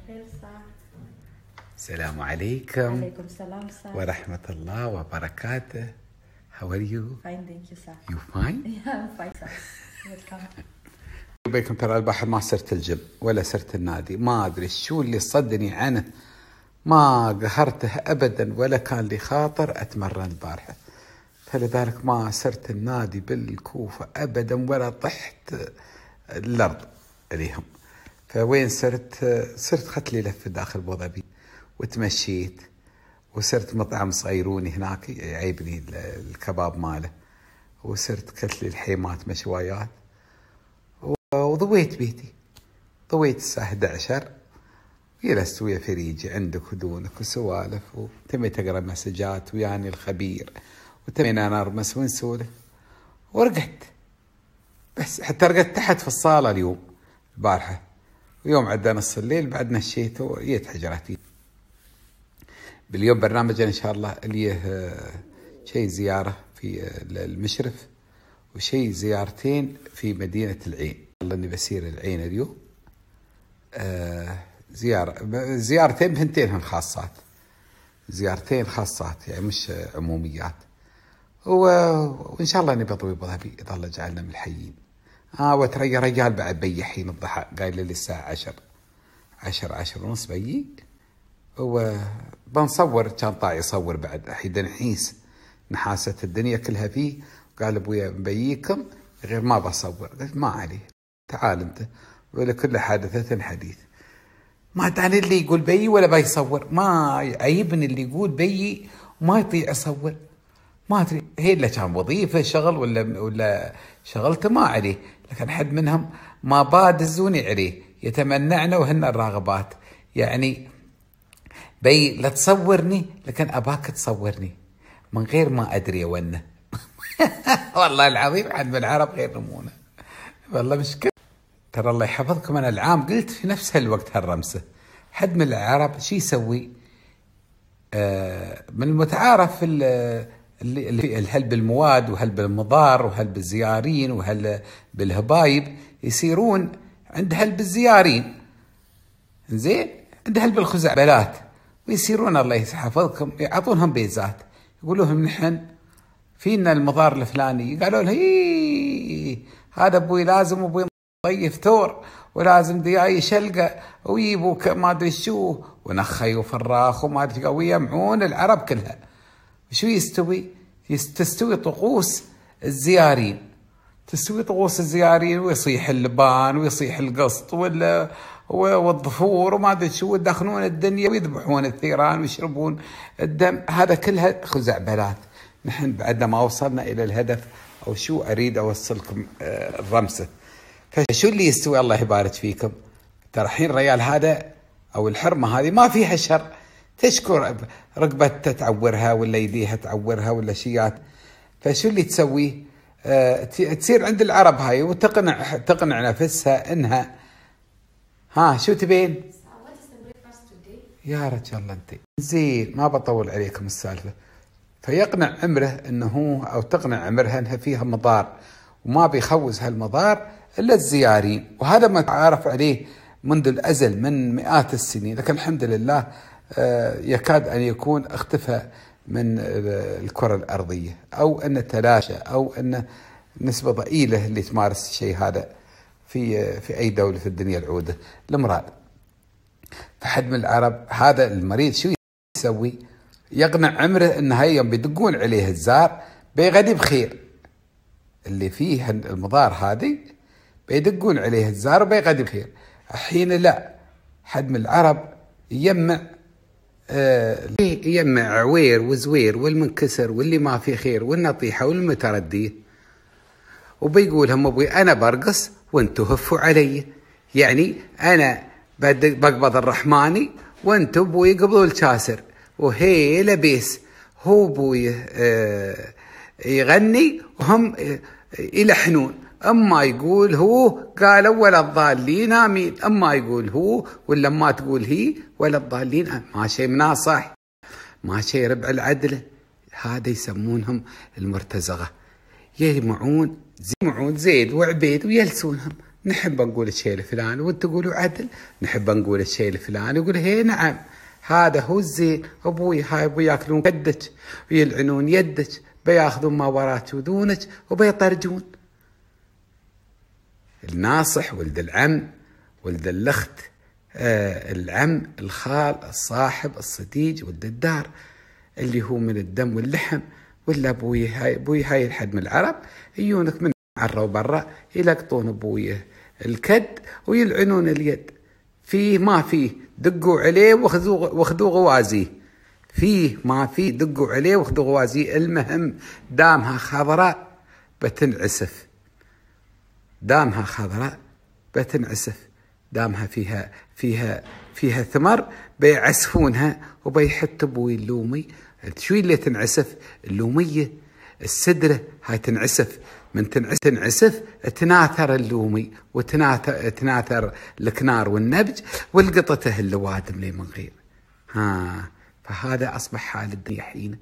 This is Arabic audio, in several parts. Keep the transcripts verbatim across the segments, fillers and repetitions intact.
الخير صح. السلام عليكم. عليكم السلام صح. ورحمة الله وبركاته. How are you? Fine, thank you صح. You fine? Yeah, I'm fine صح. Welcome. بيكم ترى البحر ما صرت الجيم ولا صرت النادي، ما أدري شو اللي صدني عنه، ما قهرته أبدا ولا كان لي خاطر أتمرن البارحة، فلذلك ما صرت النادي بالكوفة أبدا ولا طحت الأرض عليهم. فوين صرت؟ صرت خدت لي لفة داخل أبو ظبي وتمشيت، وصرت مطعم صغيروني هناك يعيبني الكباب ماله، وصرت كلت لي الحيمات مشويات، وضويت بيتي. ضويت الساعة إحدى عشر وجلست ويا فريجي عندك ودونك وسوالف، وتميت أقرأ مسجات وياني الخبير، وتمينا نرمس ونسولف ورقدت. بس حتى رقدت تحت في الصالة اليوم البارحة، ويوم عدى نص الليل بعد نشيت وجيت حجراتي. باليوم برنامجنا إن شاء الله اللي شيء زيارة في المشرف وشيء زيارتين في مدينة العين. والله إني بسير العين اليوم. آه زيارة زيارتين بهنتين خاصات، زيارتين خاصات يعني مش عموميات، وإن شاء الله إني بطوي أبو ظبي إذا الله جعلنا من الحيين. آه وترى رجال بعد بيحين الضحى، قايل لي الساعة عشر عشر عشر ونص بيي، وبنصور كان طاعي يصور بعد حين نحيس نحاسة الدنيا كلها فيه. قال ابويا مبييكم غير ما بصور. قلت ما عليه، تعال انت، ولكل حادثة حديث. ما تعني اللي يقول بيي ولا بيصور، ما يعيبني اللي يقول بيي وما يطيع يصور. ما ادري هي اللي كان وظيفة شغل ولا ولا شغلته ما عليه، لكن حد منهم ما بادزوني عليه يتمنعنا وهن الراغبات. يعني بي لا تصورني لكن اباك تصورني من غير ما ادري وينه. والله العظيم حد من العرب غير نمونه، والله مشكلة. ترى الله يحفظكم انا العام قلت في نفس هالوقت هالرمسه، حد من العرب شي يسوي؟ آه من المتعارف اللي اللي هل بالمواد وهل بالمضار وهل بالزيارين وهل بالهبايب يصيرون عند هل بالزيارين، زين، عند هل بالخزعبلات، ويصيرون الله يحفظكم يعطونهم بيزات، يقولوا لهم نحن فينا المضار الفلاني، قالوا له هي هذا ابوي لازم ابوي ضيف ثور ولازم دياي شلقه ويبوا ما ادري شو ونخي وفراخ وما ادري، ويجمعون العرب كلها. شو يستوي؟ تستوي طقوس الزيارين، تستوي طقوس الزيارين، ويصيح اللبان ويصيح القسط ولا والظفور وما ادري شو، ويدخنون الدنيا ويذبحون الثيران ويشربون الدم. هذا كلها خزعبلات. نحن بعدنا ما وصلنا الى الهدف، او شو اريد اوصلكم آه الرمسه. فشو اللي يستوي؟ الله يبارك فيكم. ترى الحين الريال هذا او الحرمه هذه ما فيها شر، تشكر رقبتها تعورها ولا يديها تعورها ولا شيات. فشو اللي تسويه؟ آه تصير عند العرب هاي وتقنع تقنع نفسها انها ها شو تبين؟ يا رجال الله انت زين، ما بطول عليكم السالفه. فيقنع عمره انه هو او تقنع عمرها انها فيها مضار وما بيخوز هالمضار الا الزيارين، وهذا ما تعارف عليه منذ الازل من مئات السنين، لكن الحمد لله يكاد ان يكون اختفى من الكره الارضيه، او ان تلاشى، او ان نسبه ضئيله اللي تمارس الشيء هذا في في اي دوله في الدنيا العوده الامراض. فحد من العرب هذا المريض شو يسوي؟ يقنع عمره ان هاي يوم بيدقون عليه الزار بيغدي بخير، اللي فيه المضار هذه بيدقون عليه الزار وبيغدي بخير. الحين لا، حد من العرب يجمع آه يجمع عوير وزوير والمنكسر واللي ما في خير والنطيحه والمترديه، وبيقولهم ابوي انا برقص وانتو هفوا علي، يعني انا بقبض الرحماني وانتو ابوي قبضوا الكاسر، وهي لبيس هو ابوي آه يغني وهم يلحنون، اما يقول هو قالوا ولا الضالين امين، اما يقول هو ولا ما تقول هي ولا الضالين امين. ما شيء مناصح، ما شيء ربع العدله. هذا يسمونهم المرتزقه، يجمعون يجمعون زيد وعبيد ويلسونهم نحب نقول الشيء الفلاني وانت تقولوا عدل، نحب نقول الشيء الفلاني يقول هي نعم هذا هو الزين. ابوي هاي بياكلون كدك ويلعنون يدك، بياخذون ما وراك ودونك وبيطرجون. الناصح ولد العم ولد الاخت، آه العم الخال الصاحب الصديق ولد الدار اللي هو من الدم واللحم. ولا ابوي هاي ابوي هاي الحد من العرب يجونك من عرا وبرا يلقطون ابوي الكد ويلعنون اليد. فيه ما فيه دقوا عليه واخذوا واخذوا غوازيه، فيه ما فيه دقوا عليه واخذوا غوازيه. المهم دامها خضراء بتنعسف، دامها خضراء بتنعسف، دامها فيها فيها فيها ثمر بيعسفونها وبيحط ابوي اللومي. شو اللي تنعسف؟ اللوميه السدره هاي تنعسف، من تنعسف, تنعسف تناثر اللومي وتناثر تناثر الكنار والنبج والقطته اللوادم لي من غير. ها فهذا اصبح حال الدنيا حين.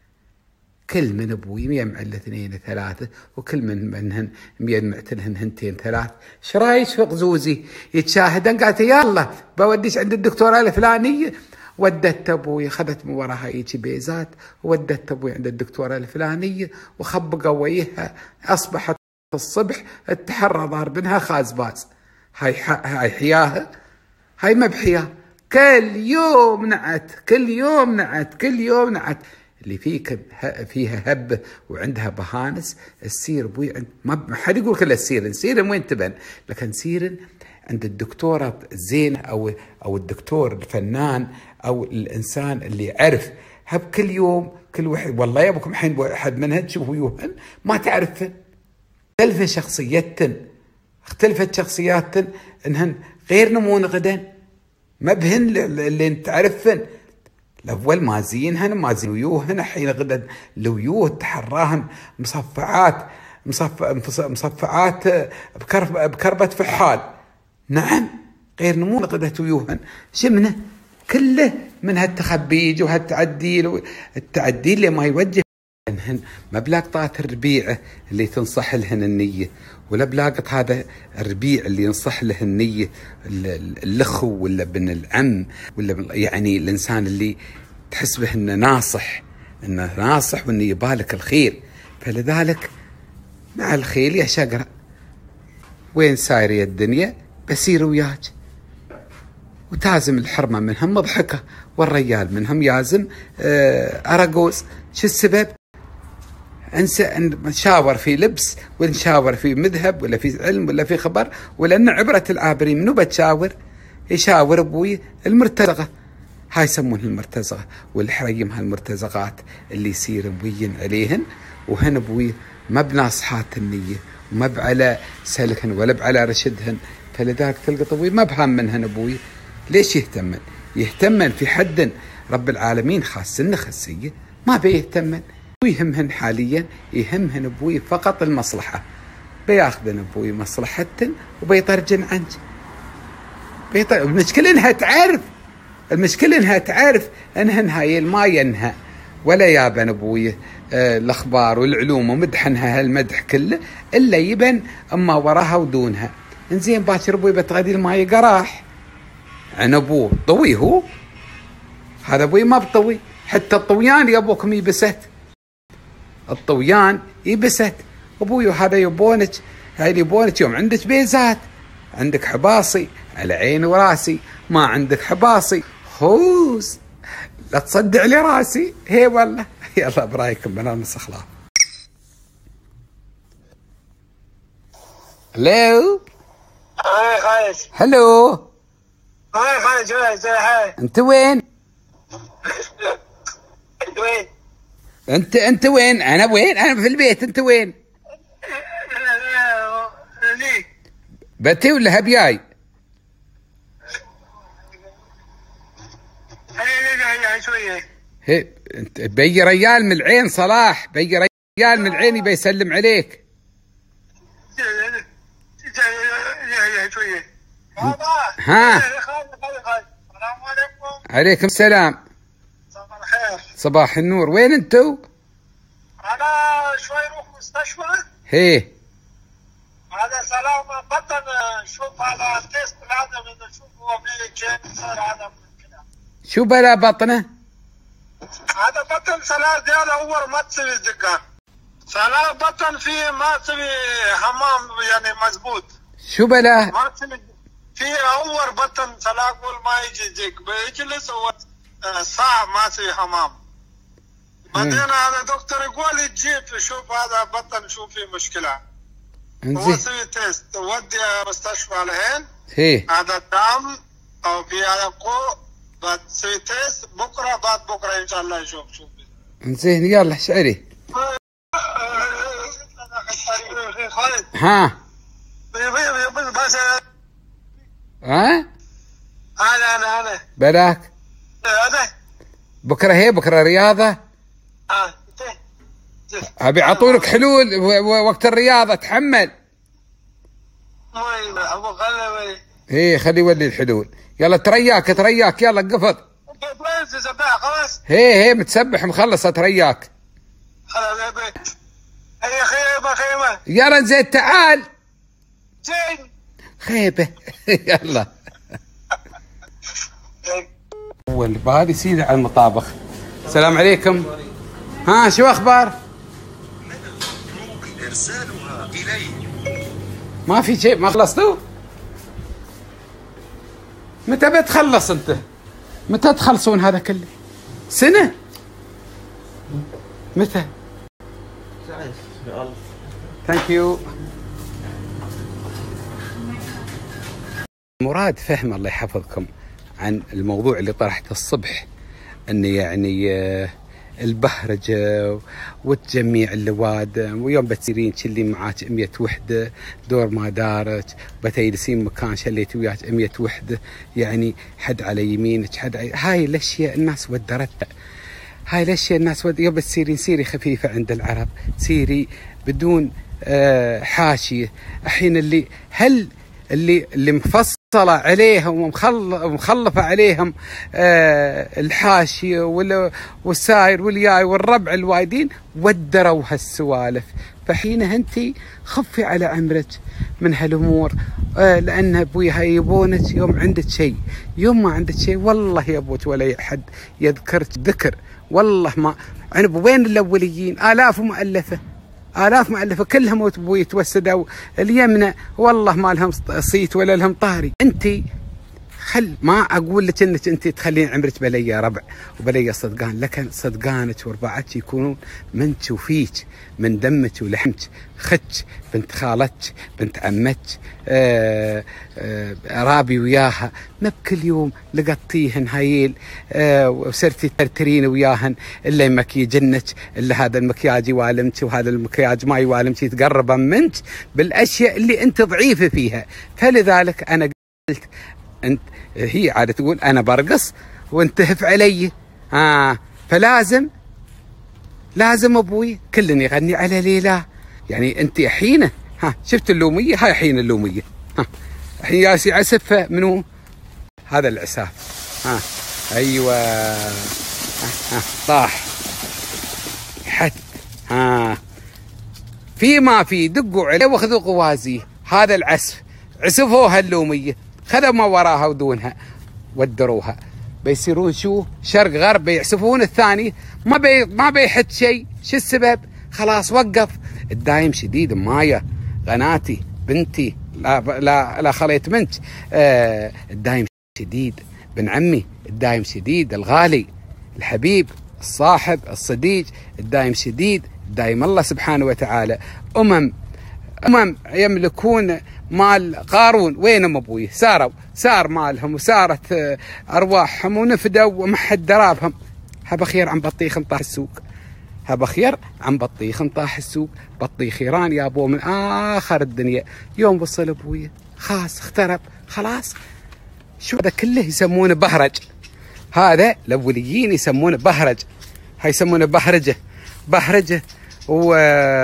كل من ابوي يجمع له اثنين ثلاثه وكل من منهن يجمع لهن هنتين ثلاث. ايش رايك في غزوزي؟ يتشاهدن قالت يلا بوديش عند الدكتوره الفلانيه. ودت ابوي اخذت من وراها هيك بيزات وودت ابوي عند الدكتوره الفلانيه وخبقوا وياها. اصبحت الصبح التحرى ضاربنها خازباز. هاي هاي حياها؟ هاي ما بحياه. كل يوم نعت، كل يوم نعت، كل يوم نعت. اللي فيك فيها هبه وعندها بهانس السير ابوي عند ما حد يقول كلها السير، السير وين تبن، لكن سير عند الدكتوره الزين او او الدكتور الفنان او الانسان اللي يعرف هب كل يوم كل واحد. والله يا ابوكم الحين واحد منها تشوفوا يوهن ما تعرفن، اختلفت شخصيتن، اختلفت شخصياتن انهن غير نمون غدا ما بهن اللي انت تعرفن. الاول ما زينهن ما زين ويوهن، حين غدا الويوه تحراهن مصفعات مصف مصفعات بكرب بكربه فحال. نعم غير نمون غدا ويوهن شمنه كله من هالتخبيج وهالتعديل. التعديل اللي ما يوجه انهن ما بلاقطات الربيعه اللي تنصح لهن النيه، ولا بلاقط هذا الربيع اللي ينصح له النيه الاخو ولا ابن العم ولا يعني الانسان اللي تحس به انه ناصح، انه ناصح وانه يبالك الخير. فلذلك مع الخيل يا شقره وين سايره الدنيا بسير وياك. وتازم الحرمه منهم مضحكه والريال منهم يازم أرجوز. شو السبب؟ نشاور في لبس ونشاور في مذهب ولا في علم ولا في خبر، ولأن عبرة العابري منو بتشاور؟ يشاور ابوي المرتزقة. هاي يسمونها المرتزقة والحريم هالمرتزقات اللي يصير ابوين عليهن، وهن ابوي ما بناصحات النية وما بعلى سلكهن ولا بعلى رشدهن. فلذلك تلقى ابوي ما بهام منهن ابوي. ليش يهتمن؟ يهتمن في حد رب العالمين خاصنا خسية ما بيهتمن. ويهمهن حاليا يهمهن ابوي فقط المصلحة، بياخذن ابوي مصلحتن وبيطرجن عنك. بيطر... المشكلة انها تعرف، المشكلة انها تعرف انهن هاي ما ينهى ولا يابن ابوي آه الاخبار والعلوم ومدحنها هالمدح كله الا يبن اما وراها ودونها. انزين باكر ابوي بتغدي الماي قراح عن ابوه طوي، هو هذا ابوي ما بطوي. حتى الطويان يا ابوكم يبست، الطويان يبست. ابوي هذا يبونك، هاي اللي يبونك يوم عندك بيزات، عندك حباصي على عيني وراسي، ما عندك حباصي خوز لا تصدع لي راسي. هي والله. يلا برايكم بنام الصخلاء. هلو هاي خالد. هلو هاي خالد جاي هاي. انت وين؟ انت وين؟ انت انت وين؟ انا وين؟ انا في البيت. انت وين؟ ليك بتي ولا هبياي؟ هي شويه. هي انت بيجي ريال من العين صلاح، بيجي ريال من العين يبي يسلم عليك. شويه. ها عليكم السلام. صباح الخير. صباح النور. وين انتو؟ انا شوي اروح مستشفى. هي هذا سلام بطن شوف على التيست لازم اذا شوف هو في شيء صار هذا كذا. شو بلا بطنه؟ هذا بطن سلام دياله اول ما تسوي الزقان. سلام بطن فيه ما تسوي حمام يعني مزبوط. شو بلا؟ ما تسوي في اول بطن سلام قول ما يجي زق بيجلس هو ساعة ما تسوي حمام. بعدين هذا دكتور يقول تجيب شوف هذا بطن شوف فيه مشكلة. هو سوي تيست ودي مستشفى الحين. ايه هذا دم او في هذا قو بتسوي تيست بكره بعد بكره ان شاء الله يشوف شوف. زين يلا شعري. ها ها انا انا انا بلاك هذا بكره هي بكره رياضه. اه ابي يعطونك حلول وقت الرياضه تحمل. ما ابو خلي ايه خلي يولي الحلول. يلا ترياك ترياك يلا قفط. خلاص هي هي متسبح مخلصه ترياك. خلاص يا بيت هي خيبه خيبه. يلا زين تعال. زين خيبه يلا. اول بهذه سيده على المطابخ. السلام عليكم. ها شو اخبار؟ ارسالها الي. ما في شيء ما خلصتوا؟ متى بتخلص انت؟ متى تخلصون هذا كله؟ سنة؟ متى؟ ثانك يو. مراد فهم الله يحفظكم عن الموضوع اللي طرحته الصبح، انه يعني البهرجه وتجميع اللوادم ويوم بتصيرين تشلي معاك مية وحده دور ما دارك بتجلسين مكان شليتي وياك مية وحده، يعني حد على يمينك حد على... هاي الاشياء الناس ودرتها. هاي الاشياء الناس ود... يوم تصيرين سيري خفيفه عند العرب، سيري بدون آه حاشيه. الحين اللي هل اللي اللي مفصله عليهم ومخلفه عليهم آه الحاشيه والساير والياي والربع الوايدين ودروا هالسوالف. فحينها انت خفي على عمرك من هالامور، آه لان ابويا يبونك يوم عندك شيء، يوم ما عندك شيء والله يا ابوك ولا حد يذكرك ذكر. والله ما عنب وين الاوليين الاف مؤلفه آلاف مؤلفة كلهم ابوي يتوسدوا اليمنى والله ما لهم صيت ولا لهم طاري. انت خل ما اقول لك انك انت تخلين عمرك بلي ربع وبلي صدقان، لكن صدقانك وربعك يكونون منك وفيك، من دمك ولحمك، ختك بنت خالتك بنت عمك آآ آآ رابي وياها، ما بكل يوم لقطيهن هايل وصرتي ترترين وياهن الا يمكيجنك، الا هذا المكياج يوالمك وهذا المكياج ما يوالمك، يتقربن منك بالاشياء اللي انت ضعيفه فيها. فلذلك انا قلت انت هي عادة تقول انا برقص وانتهف علي، اه فلازم لازم ابوي كلن يغني على ليلى. يعني انت حين ها شفت اللوميه، هاي حين اللوميه، ها الحين ياسي عسف منو هذا العساف، ها ايوه ها, ها طاح حد، ها في ما في دقوا عليه واخذوا قوازيه. هذا العسف عسفوها اللوميه، خذوا ما وراها ودونها ودروها، بيصيرون شو شرق غرب بيعسفون الثاني ما بي ما بيحد شيء. شو السبب؟ خلاص وقف. الدايم شديد مايا غناتي بنتي لا لا لا خليت منك، آه الدايم شديد بن عمي، الدايم شديد الغالي الحبيب الصاحب الصديق، الدايم شديد الدايم الله سبحانه وتعالى. أمم أمم يملكون مال قارون، وينهم ابوي؟ ساروا سار مالهم وسارت ارواحهم ونفدوا وما حد درابهم. هبا خير عن بطيخ طاح السوق، هبا خير عن بطيخ طاح السوق، بطيخ ايران يا ابو من اخر الدنيا. يوم وصل ابوي خلاص اخترب خلاص. شو هذا كله يسمونه بهرج، هذا الاوليين يسمونه بهرج، هاي يسمونه بهرجه بهرجه و...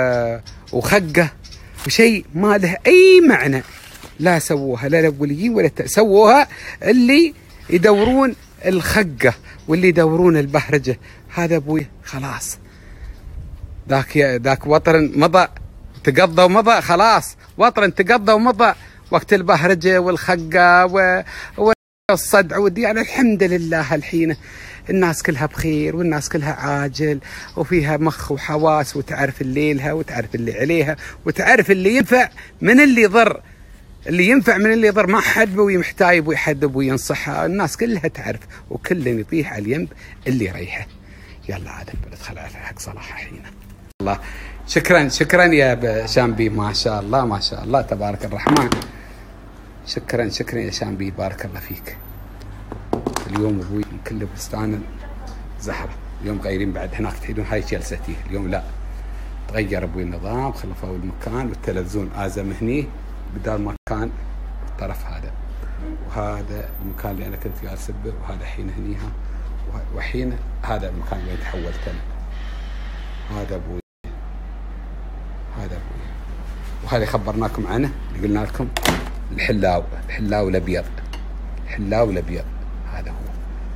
وخقه وشيء ما له اي معنى. لا سووها لا الاوليين ولا سووها اللي يدورون الخقه واللي يدورون البهرجه. هذا ابوي خلاص ذاك ذاك وطر مضى تقضى ومضى خلاص، وطن تقضى ومضى وقت البهرجه والخقه والصدع والديانه. الحمد لله الحين الناس كلها بخير والناس كلها عاجل وفيها مخ وحواس، وتعرف اللي لها وتعرف اللي عليها وتعرف اللي ينفع من اللي يضر، اللي ينفع من اللي يضر. ما حد بوي محتايب ويحدب وينصحها، الناس كلها تعرف وكل يطيح على الينب اللي يريحه. يلا عاد ندخل على حق صلاح الحين. الله شكرا شكرا يا شامبي، ما شاء الله ما شاء الله تبارك الرحمن. شكرا شكرا يا شامبي، بارك الله فيك. اليوم ابوي كله بستان زهره، اليوم غايرين بعد هناك تحيدون هاي جلستي، اليوم لا تغير ابوي النظام، خلفوا المكان والتلفزيون ازم هني بدال ما كان الطرف هذا، وهذا المكان اللي انا كنت جالس به، وهذا الحين هنيها، وحين هذا المكان اللي تحولت انا. هذا ابوي هذا ابوي، وهذا خبرناكم عنه اللي قلنا لكم، الحلاو الحلاو الابيض الحلاو الابيض هذا هو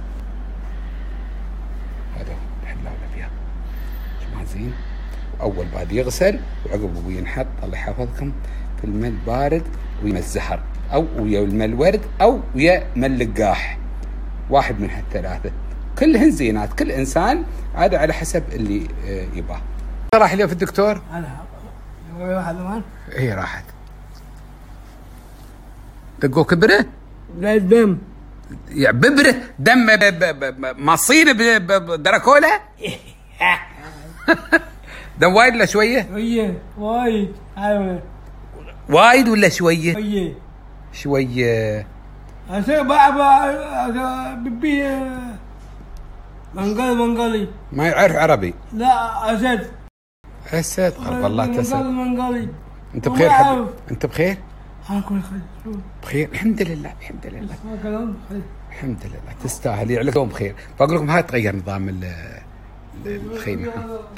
هذا هو الحلاو الابيض. جماعة زين. واول بعد يغسل وعقب ابوي ينحط الله يحفظكم في الماء البارد ويا الزهر او ويا الماء الورد او ويا ماء اللقاح، واحد من هالثلاثه، كلهن زينات، كل انسان عاد على حسب اللي يباه. راح اليوم في الدكتور؟ انا واحد مان هي راحت. دقوا كبره؟ لا الدم يعني ببره دم مصير بدركوله؟ دم وايد ولا شويه؟ شويه وايد. ايوه وايد ولا شويه؟ شويه شويه. هسه بابا ببي منقل منقلي ما يعرف عربي؟ لا اسد اسد قرب الله تسد. منقلي. انت بخير حبيبي؟ انت بخير؟ ها كل خير بخير الحمد لله الحمد لله ما كلام خير الحمد لله. تستاهل يعلكم بخير. بقول لكم هاي تغير نظام الخيمه.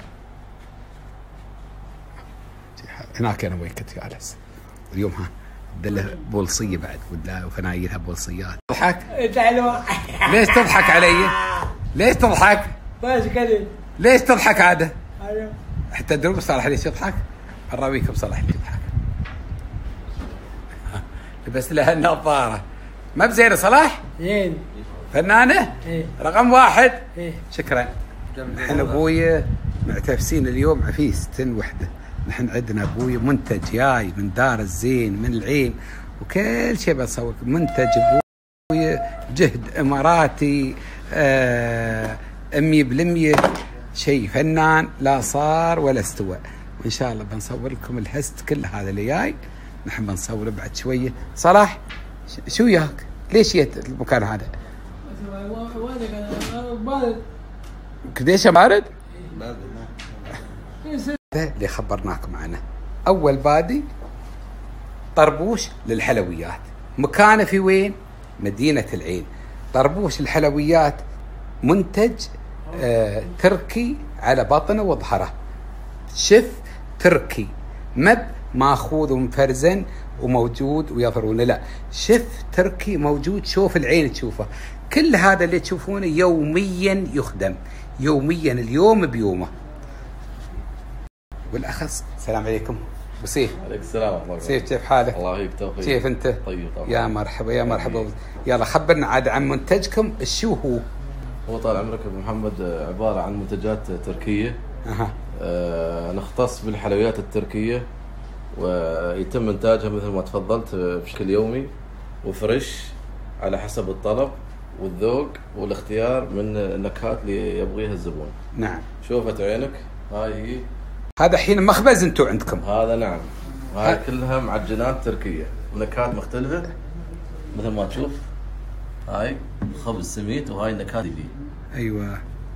هناك انا وين كنت جالس اليوم. ها دله بولصيه بعد وفنايلها بولصيات. تضحك؟ ليش تضحك علي؟ ليش تضحك؟ بس كذا. ليش تضحك عاده؟ ايوه حتى تدرون صالح ليش يضحك؟ اراويكم صالح ليش يضحك. لبس لها النظاره ما بزينه صلاح؟ زين فنانه؟ ايه رقم واحد. ايه شكرا. نحن ابويا معتفسين اليوم عفيس تن وحده. نحن عندنا ابويا منتج جاي من دار الزين من العين وكل شيء بنصور منتج ابويا جهد اماراتي مية بالمية شيء فنان لا صار ولا استوى. وان شاء الله بنصور لكم الهست كل هذا اللي جاي نحن بنصوره بعد شويه. صلاح شو وياك؟ ليش جيت المكان هذا؟ بارد. قديش بارد؟ هذا اللي خبرناكم عنه. اول بادي طربوش للحلويات، مكانه في وين؟ مدينه العين. طربوش الحلويات منتج آه تركي على بطنه وظهره، شف تركي مب ماخوذ ومفرزن وموجود ويظهرونه، لا شف تركي موجود. شوف العين تشوفه. كل هذا اللي تشوفونه يوميا يخدم، يوميا اليوم بيومه. بالاخص السلام عليكم ابو سيف. عليك السلام ورحمه الله. سيف كيف حالك؟ الله يعيك توفيق. كيف انت؟ طيب طبعا. يا مرحبا يا مرحبا. يلا خبرنا عاد عن منتجكم. شو هو؟ هو طال عمرك ابو محمد عباره عن منتجات تركيه. اها. آه نختص بالحلويات التركيه ويتم انتاجها مثل ما تفضلت بشكل يومي وفريش على حسب الطلب والذوق والاختيار من النكهات اللي يبغيها الزبون. نعم. شوفت عينك هاي هي. هذا الحين مخبز انتم عندكم؟ هذا نعم. هاي كلها معجنات تركيه ونكهات مختلفه مثل ما تشوف. هاي خبز سميت وهاي النكهات دي. ايوه.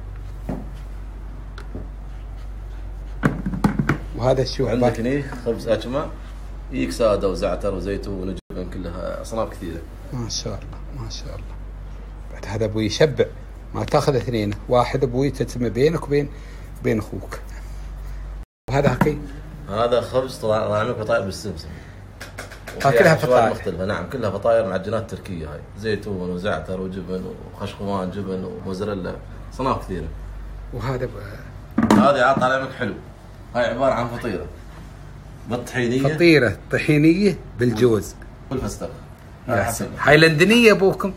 وهذا شو عندك هني خبز اجمع يجيك ساده وزعتر وزيتون وجبن، كلها اصناف كثيره. ما شاء الله ما شاء الله. بعد هذا ابوي يشبع، ما تاخذ اثنين، واحد ابوي تتم بينك وبين بين اخوك. وهذا هكي هذا خبز طال عمرك فطاير بالسمسم. كلها فطاير مختلفه. نعم كلها فطاير معجنات تركيه. هاي زيتون وزعتر وجبن وخشخوان جبن وموزاريلا، اصناف كثيره. وهذا ب... هذا عاد طال عمرك حلو. هاي عباره عن فطيره بالطحينيه فطيره طحينيه بالجوز والفستق. يا سلام. هاي لندنيه ابوكم.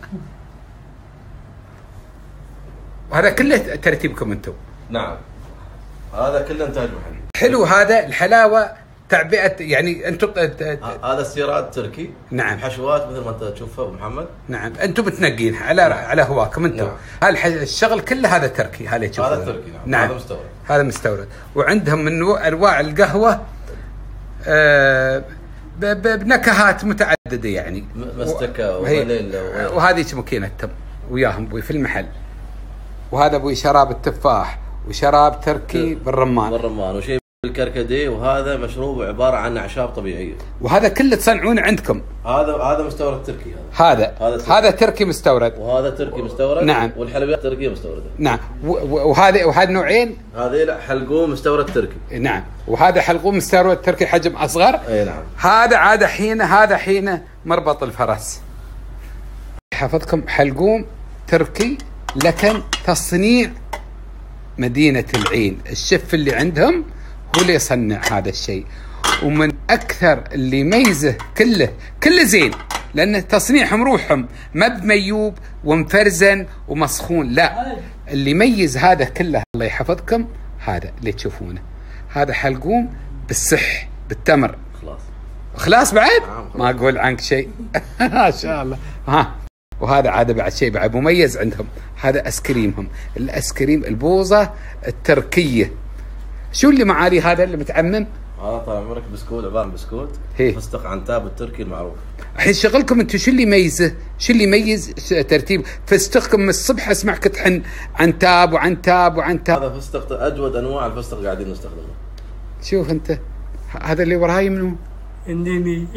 وهذا كله ترتيبكم انتم. نعم هذا كله انتاج محلي. حلو. هذا الحلاوه تعبئه يعني انتم. هذا استيراد تركي. نعم. حشوات مثل ما انت تشوفها ابو محمد. نعم انتم بتنقين على على هواكم انتم. نعم. هذا الشغل كله هذا تركي. هذا تشوفونه هذا تركي. نعم. نعم. هذا مستورد. هذا مستورد. وعندهم من انواع القهوه آه بنكهات متعدده يعني مستكه وفانيلا وهذه ماكينتهم وياهم ابوي في المحل. وهذا ابوي شراب التفاح وشراب تركي بالرمان بالرمان وشيء بالكركديه. وهذا مشروب عباره عن اعشاب طبيعيه. وهذا كله تصنعونه عندكم. هذا هذا مستورد تركي. هذا هذا هذا تركي, هذا تركي مستورد. وهذا تركي مستورد. نعم. والحلويات التركيه مستورده. نعم. وهذا وهذا نوعين. هذه لا حلقوم مستورد تركي. نعم. وهذا حلقوم مستورد تركي حجم اصغر. اي نعم. هذا عاد حين هذا حين مربط الفرس. حفظكم حلقوم تركي لكن تصنيع مدينة العين. الشيف اللي عندهم هو اللي يصنع هذا الشيء. ومن أكثر اللي يميزه كله كله زين لأن تصنيعهم روحهم ما بميوب ومفرزن ومسخون. لا اللي يميز هذا كله الله يحفظكم هذا اللي تشوفونه. هذا حلقوم بالصح بالتمر. خلاص خلاص بعد ما أقول عنك شيء. ما شاء الله. ها وهذا عاد بعد شيء بعد مميز عندهم. هذا اسكريمهم الاسكريم البوظه التركيه. شو اللي معالي هذا اللي متعمم؟ هذا طال عمرك بسكوت عباره عن بسكوت فستق عنتاب التركي المعروف. الحين شغلكم انتم شو اللي يميزه؟ شو اللي يميز ترتيب فستقكم من الصبح اسمعك تحن عنتاب وعنتاب وعنتاب. هذا فستق اجود انواع الفستق قاعدين نستخدمه. شوف انت هذا اللي وراي منو؟ انديني.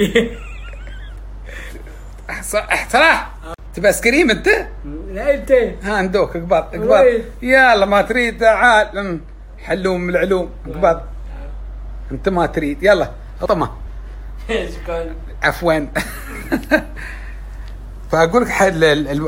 صلاح تبى اسكريم انت؟ لا انت. ها عندوك اقبض اقبض. يلا ما تريد تعال حلوم من العلوم اقبض. انت ما تريد يلا اطمه. شكرا. عفوا. فاقول لك حل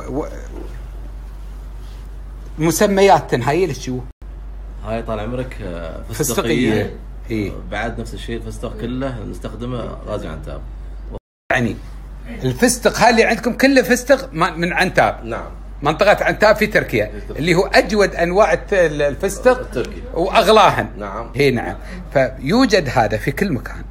المسميات هاي شو؟ هاي طال عمرك فستقيه. اي بعد نفس الشيء الفستق كله نستخدمه غازي عنتاب. يعني الفستق هاللي عندكم كله فستق من عنتاب. نعم. منطقة عنتاب في تركيا اللي هو أجود أنواع الفستق التركي وأغلاهن. نعم. هي نعم. فيوجد هذا في كل مكان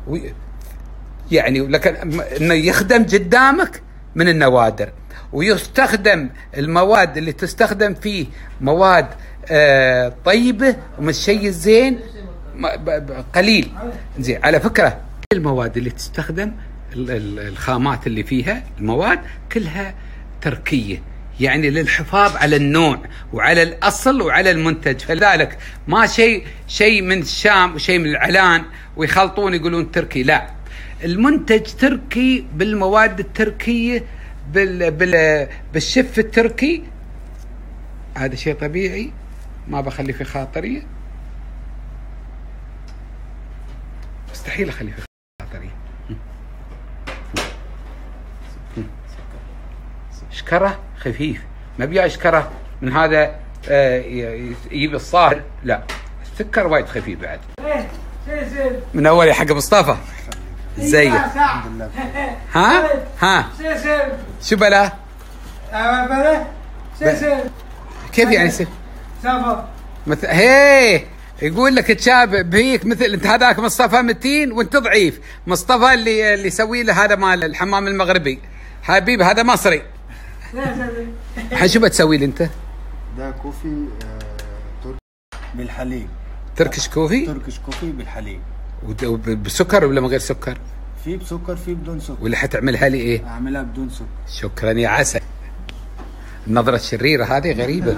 يعني لكن إنه يخدم قدامك من النوادر. ويستخدم المواد اللي تستخدم فيه مواد آه طيبة ومن الشيء الزين قليل. زين على فكرة المواد اللي تستخدم الخامات اللي فيها المواد كلها تركية يعني للحفاظ على النوع وعلى الأصل وعلى المنتج. فلذلك ما شيء شيء من الشام وشيء من العلان ويخلطون يقولون تركي. لا المنتج تركي بالمواد التركية بال بال بالشف التركي. هذا شيء طبيعي ما بخلي في خاطرية. مستحيل أخلي في خاطرية. شكره خفيف ما بيا شكره من هذا آه يجيب الصاهر. لا السكر وايد خفيف بعد. من اول حق مصطفى ازيك؟ ها ها شو بلا؟ كيف يعني سيف؟ مثل هي يقول لك تشاب بهيك مثل انت هذاك مصطفى متين وانت ضعيف. مصطفى اللي اللي يسوي له هذا مال الحمام المغربي حبيبي هذا مصري. الحين شو بتسوي لي انت؟ ده كوفي آه تركي بالحليب. تركش كوفي؟ تركش كوفي بالحليب. بسكر ولا من غير سكر؟ في بسكر في بدون سكر. ولا حتعملها لي ايه؟ اعملها بدون سكر. شكرا يا عسل. النظرة الشريرة هذه غريبة.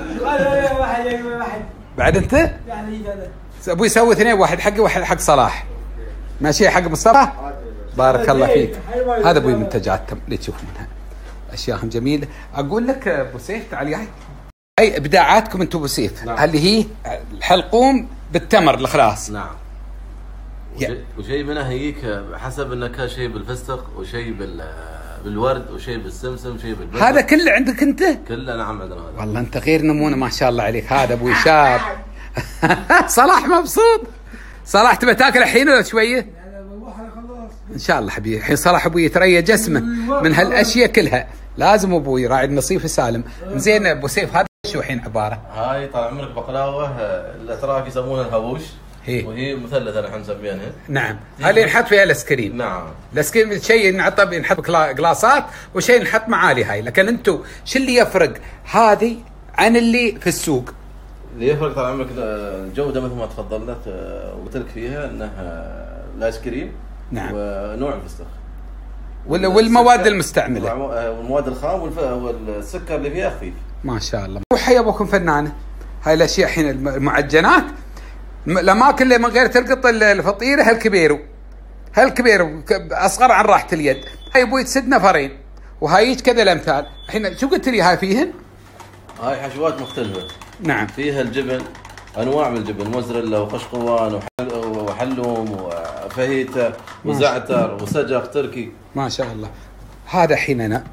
بعد انت؟ ابوي سوي اثنين واحد حقي واحد حق صلاح. ماشي حق مصطفى؟ بارك الله فيك. هذا ابوي منتجاتهم اللي تشوفونها. اشياءهم جميله. اقول لك ابو سيف تعال هاي اي ابداعاتكم انتم ابو سيف. نعم. اللي هي الحلقوم بالتمر الخلاص. نعم. وشيء, وشيء منها هيك حسب انك شيء بالفستق وشيء بال بالورد وشيء بالسمسم وشيء بالبلد. هذا كله عندك انت؟ كله نعم عندنا هذا. والله انت غير نمونه ما شاء الله عليك. هذا ابوي شاب. صلاح مبسوط. صلاح تبى تاكل الحين ولا شويه؟ ان شاء الله حبيبي. الحين صراحه ابوي يتريى جسمه من هالاشياء كلها، لازم ابوي راعي النصيف سالم. زين ابو سيف، هذا شو الحين عباره؟ هاي طال عمرك بقلاوه الاتراك يسمونها الهبوش، هي. وهي مثلثه نحن نسميها. نعم، هذه نحط فيها الاسكريم. نعم، الاسكريم شيء نحطه نحط قلاصات وشيء نحط معالي هاي، لكن انتم شو اللي يفرق هذه عن اللي في السوق؟ اللي يفرق طال عمرك الجوده مثل ما تفضلت وقلت لك فيها انها الايس كريم. نعم. ونوع الفستق والمواد المستعمله والمواد الخام والسكر اللي فيها خفيف. ما شاء الله. وحيا ابوكم فنانه. هاي الاشياء الحين المعجنات الاماكن اللي من غير تلقط الفطيره هالكبيرو هالكبيرو اصغر عن راحه اليد. هاي ابوي تسد نفرين، وهايج كذا الامثال. الحين شو قلت لي هاي فيهن؟ هاي حشوات مختلفه. نعم. فيها الجبن، انواع من الجبن، موزريلا وخشقوان وحلوم وفهيته وزعتر وسجق تركي. ما شاء الله. هذا حين انا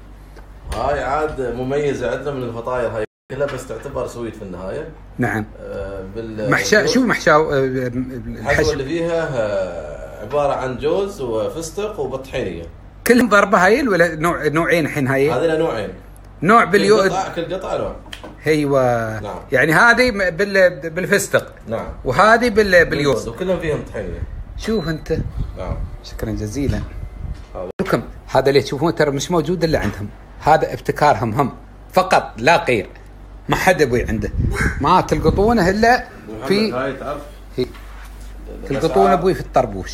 هاي عاد مميزه عندنا من الفطاير، هاي كلها بس تعتبر سويت في النهايه. نعم. آه بال محشا شو محشاو الحشوه اللي فيها آه عباره عن جوز وفستق وبطحينيه. كلهم ضربه هاي ولا نوع نوعين الحين هاي؟ هذول نوعين. نوع باليو كل قطعه كل قطعه نوع. ايوه. نعم. يعني هذه بال... بالفستق. نعم. وهذه بال... باليوز. وكلهم فيهم طحينيه. شوف انت. نعم. شكرا جزيلا. لكم هذا اللي تشوفون ترى مش موجود الا عندهم، هذا ابتكارهم هم فقط لا غير، ما حد ابوي عنده، ما تلقطونه الا في هاي تعرف هي. تلقطون ابوي في الطربوش،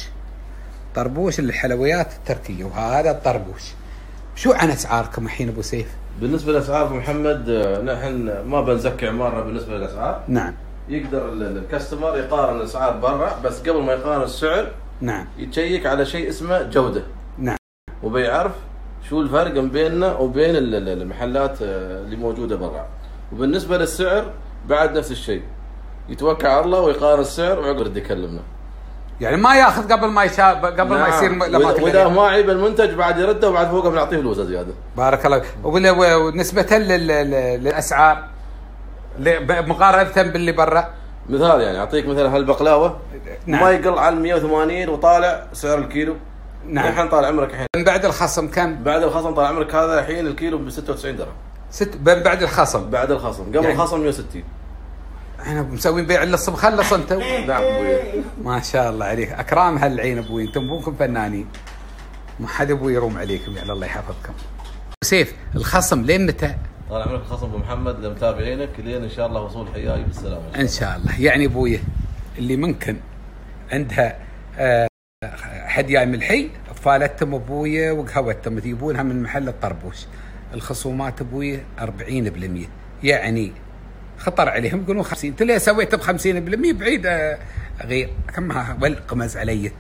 طربوش الحلويات التركيه، وهذا الطربوش. شو عن اسعاركم الحين ابو سيف؟ بالنسبه للاسعار ابو محمد نحن ما بنزكي عمارنا بالنسبه للاسعار. نعم. يقدر الكاستمر يقارن الاسعار برا، بس قبل ما يقارن السعر نعم يتشيك على شيء اسمه جوده. نعم. وبيعرف شو الفرق بيننا وبين المحلات اللي موجوده برا. وبالنسبه للسعر بعد نفس الشيء، يتوكل على الله ويقارن السعر ويقعد يكلمنا. يعني ما ياخذ قبل ما يشا... قبل نعم. ما يصير الاماكن، واذا ما عيب المنتج بعد يرده وبعد فوقه بنعطيه فلوس زياده. بارك الله. ونسبه لل... للاسعار مقارنه باللي برا، مثال يعني اعطيك مثلا هالبقلاوه نعم. ما يقل عن مئة وثمانين وطالع سعر الكيلو. نعم. الحين طال عمرك الحين بعد الخصم كم؟ بعد الخصم طال عمرك هذا الحين الكيلو ب ستة وتسعين درهم. ست بعد الخصم. بعد الخصم، قبل يعني الخصم مئة وستين. احنا مسوين بيع اللص مخلص انتم. نعم ابوي. ما شاء الله عليك، اكرام هالعين ابوي، انتم ابوكم فنانين. ما حد ابوي يروم عليكم، يعني الله يحفظكم. سيف الخصم لين متى؟ طال عمرك الخصم ابو محمد لمتابعينك لين ان شاء الله وصول حياي بالسلامه. ان شاء الله. يعني ابوي اللي ممكن عندها أه حد جاي من الحي، فالتهم ابويا وقهوتهم يجيبونها من محل الطربوش. الخصومات ابويا أربعين بالمئة، يعني خطر عليهم يقولون خمسين. انت ليه سويت ب خمسين بالمئة بعيد غير كم والقمز علي.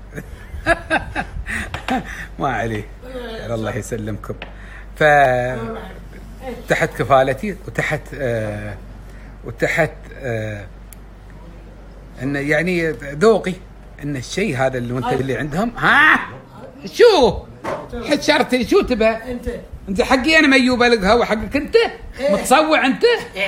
ما عليه، الله يسلمكم. ف تحت كفالتي وتحت آه وتحت آه ان يعني ذوقي ان الشيء هذا المنتج اللي عندهم. ها شو حشرتني؟ شو تبى انت؟ انت حقي انا ميوبه القهوه حقك انت متصوع انت.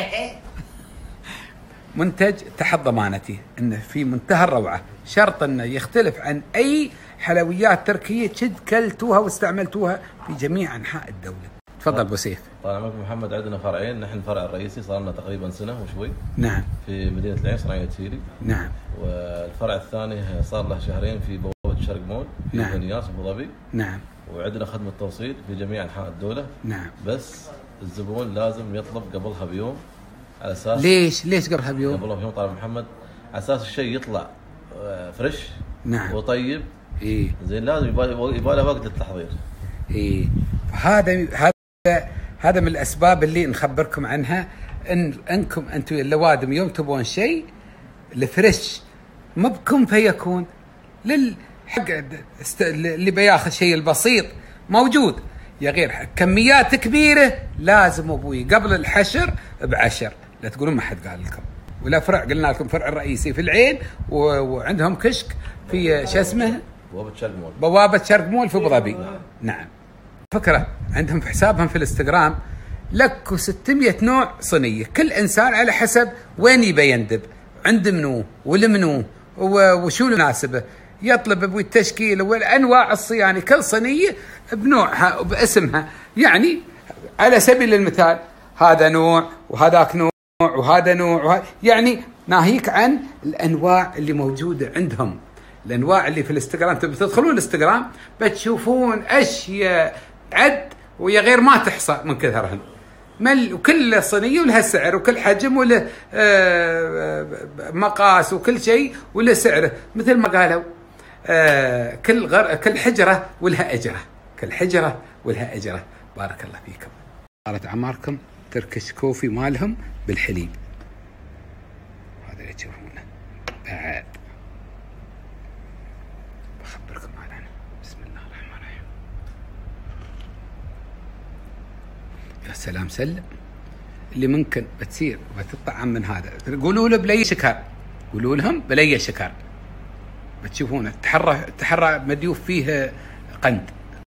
منتج تحت ضمانتي انه في منتهى الروعه، شرط انه يختلف عن اي حلويات تركيه شد كلتوها واستعملتوها في جميع انحاء الدوله. تفضل ابو سيف. طال عمرك محمد عندنا فرعين، نحن الفرع الرئيسي صار لنا تقريبا سنه وشوي. نعم. في مدينه العين صناعيه سيري. نعم. والفرع الثاني صار له شهرين في بوابه الشرق مول في نعم. بنياس ابو ظبي. نعم. وعندنا خدمه توصيل في جميع انحاء الدوله. نعم. بس الزبون لازم يطلب قبلها بيوم على اساس. ليش؟ ليش قبلها بيوم؟ قبلها بيوم طال محمد على اساس الشيء يطلع فريش. نعم. وطيب. ايه. زين لازم يبغى له وقت للتحضير. ايه. فهذا هذا هذا من الاسباب اللي نخبركم عنها، ان انكم انتم اللوادم يوم تبون شيء الفريش ما بكم فيكون للحق اللي بياخذ شيء البسيط موجود، يا غير كميات كبيره لازم ابوي قبل الحشر بعشر. لا تقولون ما حد قال لكم. ولا فرع قلنا لكم فرع الرئيسي في العين، وعندهم كشك في شو اسمه بوابه شرق مول. بوابه شرق مول في ابو ظبي. نعم. فكرة عندهم في حسابهم في الانستغرام لك ستمئة نوع صينية، كل إنسان على حسب وين يبي يندب، عند منو والمنو وشو المناسبة. يطلب ابوي التشكيل والانواع الصيانه، كل صينيه بنوعها وباسمها. يعني على سبيل المثال هذا نوع وهذاك نوع وهذا نوع وهذا، يعني ناهيك عن الانواع اللي موجوده عندهم. الانواع اللي في الانستغرام، تبي تدخلون الانستغرام بتشوفون اشياء عد ويا غير ما تحصى من كثرهن. مل وكل صينيه ولها سعر، وكل حجم وله مقاس، وكل شيء وله سعره. مثل ما قالوا كل غر... كل حجره ولها اجره، كل حجره ولها اجره. بارك الله فيكم. صارت عماركم تركش كوفي مالهم بالحليب، هذا اللي تشوفونه. بعد بخبركم عنه. بسم الله الرحمن الرحيم. يا سلام، سلم اللي ممكن بتصير وبتطعم من هذا. قولوا له بلي شكر، قولوا لهم بلي شكر، بتشوفونه تحرى تحرى مديوف فيه قند.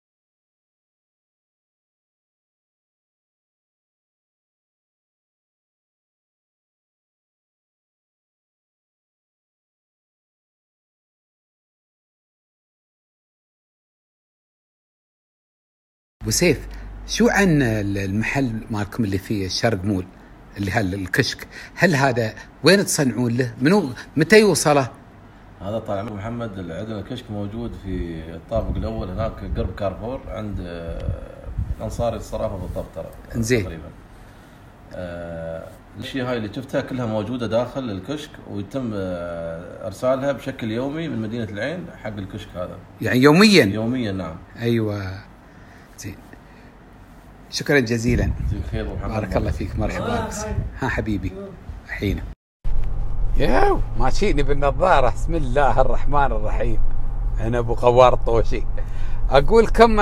ابو سيف، شو عن المحل مالكم اللي فيه الشرق مول اللي هل الكشك، هل هذا وين تصنعون له؟ منو متى يوصله؟ هذا طال عمرك محمد، عندنا الكشك موجود في الطابق الاول هناك قرب كارفور عند انصاري الصرافه بالضبط ترى. زين. تقريبا. آه الاشياء هاي اللي شفتها كلها موجوده داخل الكشك، ويتم ارسالها بشكل يومي من مدينه العين حق الكشك هذا. يعني يوميا؟ يوميا نعم. ايوه. زين. شكرا جزيلا. خير محمد. بارك الله فيك. مرحبا. ها حبيبي حين ياو ماشيني بالنظاره. بسم الله الرحمن الرحيم. انا ابو قوار طوشي. اقول لكم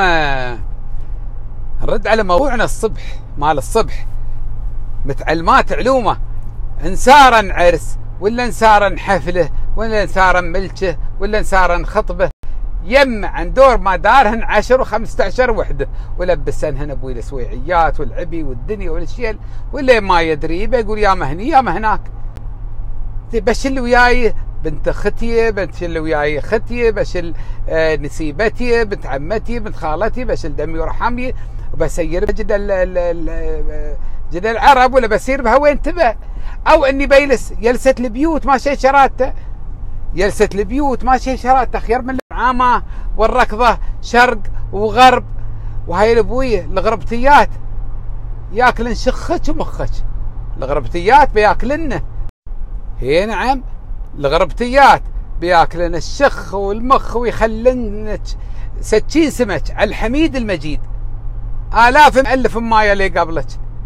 نرد على موضوعنا الصبح مال الصبح. متعلمات علومه، انسارا عرس ولا انسارا حفله ولا انسارا ملكه ولا انسارا خطبه، يم عن دور ما دارهن عشر وخمسة عشر وحده، ولبسنهن ابوي السويعيات والعبي والدنيا والاشياء، ولا ما يدري بيقول يا مهني يا مهناك. بشل وياي بنت اختي، بشل وياي اختي، بشل آه نسيبتي، بنت عمتي، بنت خالتي، بشل دمي ورحمي، وبسير بجد جد العرب، ولا بسير بها وين تبى، او اني بيلس جلسه البيوت ما شي شراته، جلسه البيوت ما شي شراته خير من العامه والركضه شرق وغرب. وهاي الابويه الغربتيات ياكلن شخك ومخك، الغربتيات بياكلنه. هي نعم، الغربتيات بياكلن الشخ والمخ ويخلن ستين سمك على الحميد المجيد. آلاف مؤلف ما يلي قبلك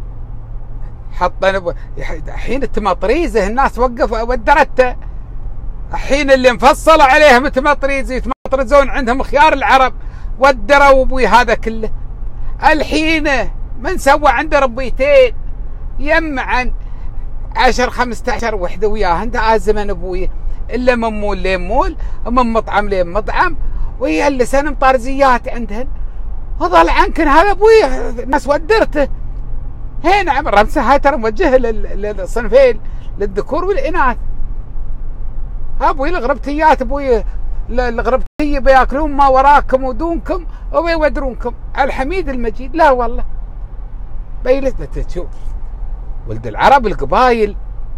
حطنا. الحين التمطريزه الناس وقف ودرته، الحين اللي مفصله عليهم التمطريزه يتمطرزون عندهم خيار العرب ودروا ابوي هذا كله. الحين من سوى عنده ربيتين يم عن عشر خمسة عشر وحده وياه انت الزمن ابوي، الا من مول لين مول ومن مطعم لين مطعم، ويا اللي سنه مطارزيات عندهن. وظل عنكن هذا ابوي الناس ودرته. هي نعم الرمسه هاي ترى موجهه للصنفين للذكور والاناث. ابوي الغربتيات ابوي الغربتيه بياكلون ما وراكم ودونكم وبيودرونكم على الحميد المجيد. لا والله بيلت تشوف ولد العرب القبايل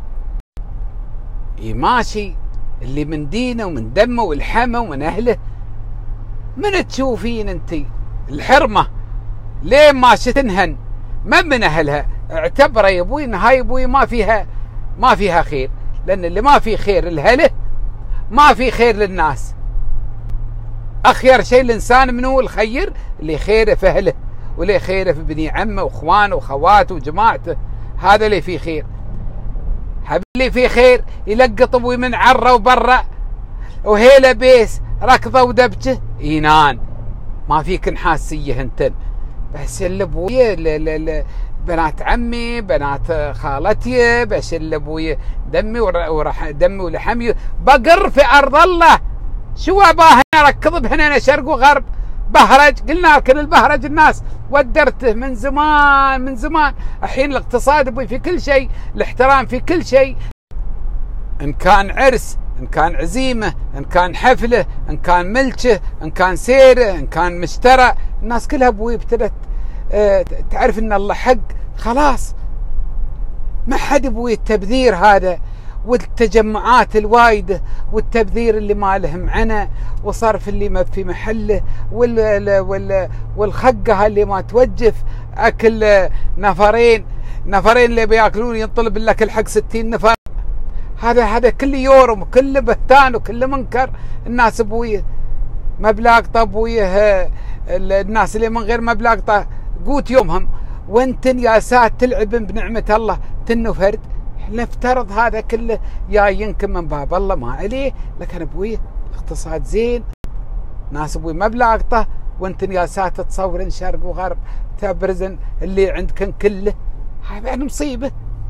ماشي اللي من دينه ومن دمه والحمه ومن اهله. من تشوفين انتي الحرمه ليه ما شتنهن ما من اهلها؟ اعتبره يا ابوي ان هاي ابوي ما فيها ما فيها خير، لان اللي ما في خير لهله ما في خير للناس. اخير شيء الانسان منو الخير؟ اللي خيره في اهله، واللي خيره في بني عمه واخوانه واخواته وجماعته، هذا اللي فيه خير. حبيبي اللي فيه خير يلقط ابوي من عره وبره وهيله بيس ركضه ودبجه ينان. ما فيك نحاسيه انتن. بس اللي ابوي بنات عمي بنات خالتي، بس اللي ابوي دمي ورح دمي ولحمي بقر في ارض الله. شو اباه ركض بهنا شرق وغرب بهرج. قلنا لكن البهرج الناس ودرته من زمان من زمان. الحين الاقتصاد ابوي في كل شيء، الاحترام في كل شيء، ان كان عرس إن كان عزيمة، إن كان حفلة، إن كان ملكه، إن كان سيره، إن كان مشترى، الناس كلها أبوي ابتدت اه تعرف إن الله حق. خلاص ما حد أبوي التبذير هذا والتجمعات الوايدة والتبذير اللي ما له معنى وصرف اللي ما في محله وال وال والخقة اللي ما توجف. أكل نفرين نفرين اللي بياكلون ينطلب لك الحق ستين نفر. هذا هذا كل يورم وكل بهتان وكل منكر. الناس ابويه مبلاقطه ابويه الناس اللي من غير مبلاقطه قوت يومهم، وانتن يا سات تلعبن بنعمه الله تنو فرد. نفترض هذا كله جايينكم من باب الله ما عليه، لكن ابويه اقتصاد زين، ناس ابوي مبلاقطه، وانتن يا سات تصورن شرق وغرب تبرزن اللي عندكن كله. هذا مصيبه.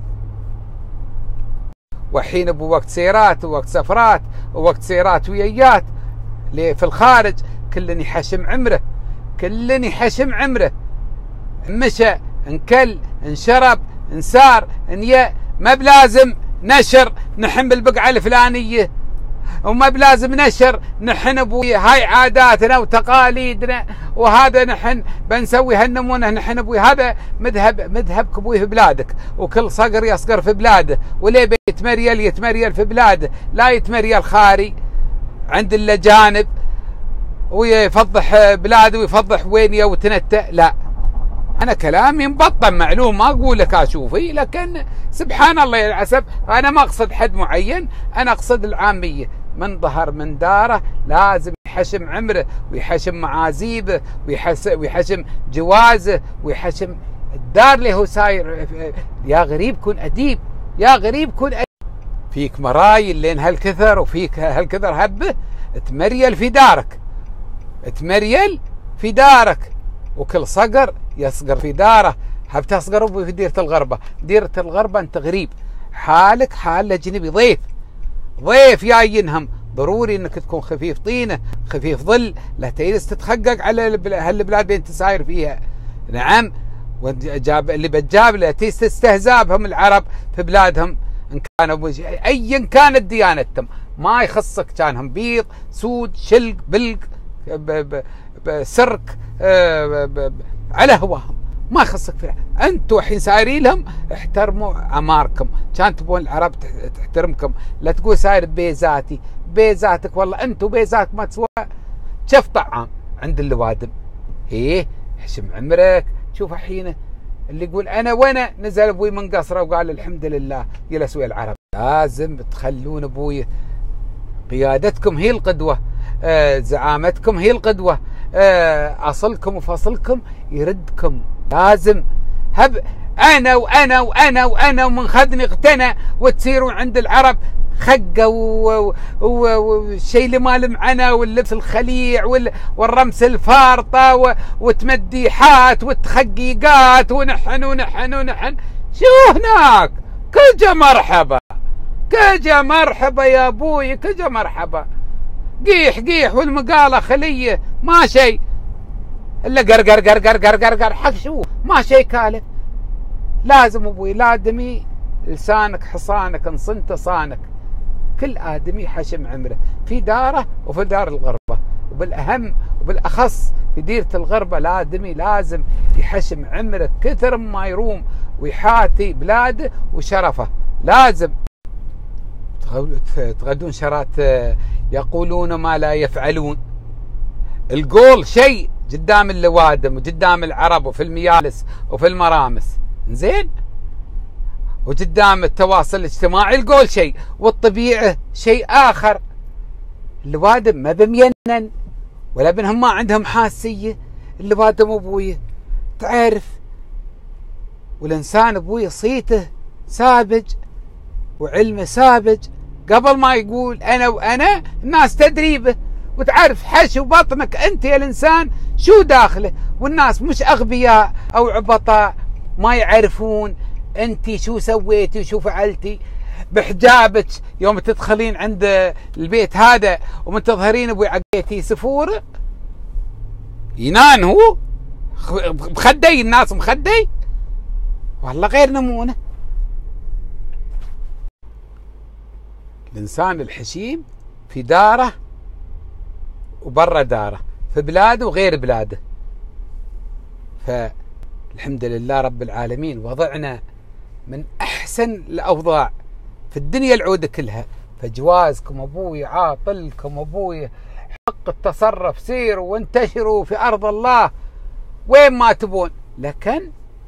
وحين ابو وقت سيرات ووقت سفرات ووقت سيرات ويايات اللي في الخارج كلن يحشم عمره، كلن يحشم عمره، مشى انكل انشرب انسار انيا، ما بلازم نشر نحن بالبقعه الفلانيه، وما بلازم نشر نحن ابوي هاي عاداتنا وتقاليدنا وهذا نحن بنسوي هالنمونه نحن ابوي. هذا مذهب مذهبك ابوي في بلادك، وكل صقر يصقر في بلاده، وليه بيتمريل يتمريل في بلاده، لا يتمريل خاري عند الاجانب ويفضح بلاده ويفضح وين وتنتأ. لا، انا كلامي مبطن معلوم، ما اقول لك اشوفي، لكن سبحان الله يلعسب انا ما اقصد حد معين، انا اقصد العاميه. من ظهر من داره لازم يحشم عمره ويحشم معازيبه ويحشم جوازه ويحشم الدار اللي هو ساير. يا غريب كن اديب، يا غريب كن أديب. فيك مرايل لين هالكثر وفيك هالكثر هبه، تمريل في دارك، تمريل في دارك، وكل صقر يصقر في داره. هب تصقر في ديرة الغربة، ديرة الغربة انت غريب، حالك حال اجنبي، ضيف ضيف جاي ينهم. ضروري انك تكون خفيف طينه خفيف ظل، لا تجلس تتخقق على هالبلاد اللي انت ساير فيها. نعم، وجاب اللي بتجاب له تستهزأ بهم العرب في بلادهم، ان كانوا ايا كانت ديانتهم ما يخصك، كانهم بيض سود شلق بلق سرك على هواهم ما يخصك فيها. انتوا الحين سايرين لهم، احترموا عماركم، كان تبون العرب تحترمكم. لا تقول ساير بيزاتي، بيزاتك والله انتوا بيزات ما تسوى شف طعام عند اللوادم. ايه حشم عمرك. شوف الحين اللي يقول انا وانا نزل ابوي من قصره وقال الحمد لله جلس ويا العرب. لازم تخلون ابوي قيادتكم هي القدوه، آه زعامتكم هي القدوه، آه اصلكم وفصلكم يردكم. لازم هب انا وانا وانا وانا ومن خذني اغتنى، وتصيرون عند العرب خقه والشيء اللي ما له معنى، واللبس الخليع والرمس الفارطه وتمديحات وتخقيقات ونحن ونحن ونحن. شو هناك كجا مرحبا كجا مرحبا يا ابوي، كجا مرحبا. قيح قيح والمقاله خليه ما شيء الا قرقر قرقر قرقر قرقر حق شو ما شيء كالف. لازم ابوي الادمي لسانك حصانك، ان صنت صانك. كل ادمي حشم عمره في داره وفي دار الغربه، وبالاهم وبالاخص في ديره الغربه الادمي لازم يحشم عمره كثر ما يروم ويحاتي بلاده وشرفه. لازم تغدون شرات يقولون ما لا يفعلون. القول شيء قدام اللوادم وقدام العرب وفي الميالس وفي المرامس زين، وقدام التواصل الاجتماعي القول شيء والطبيعة شيء آخر. اللوادم ما بمينن ولا بنهم ما عندهم حاسية. اللوادم ابويه تعرف، والإنسان ابويه صيته سابج وعلمه سابج. قبل ما يقول أنا وأنا الناس تدري به وتعرف حشو بطنك أنت يا الإنسان شو داخله. والناس مش أغبياء أو عبطاء ما يعرفون أنت شو سويتي وشو فعلتي بحجابك يوم تدخلين عند البيت هذا ومن تظهرين أبوي عقيتي سفور ينان هو مخدي. الناس مخدي والله غير نمونه. الإنسان الحشيم في داره وبرا داره، في بلاده وغير بلاده. فالحمد لله رب العالمين وضعنا من أحسن الأوضاع في الدنيا العودة كلها. فجوازكم أبوي، عاطلكم أبوي، حق التصرف، سيروا وانتشروا في أرض الله وين ما تبون. لكن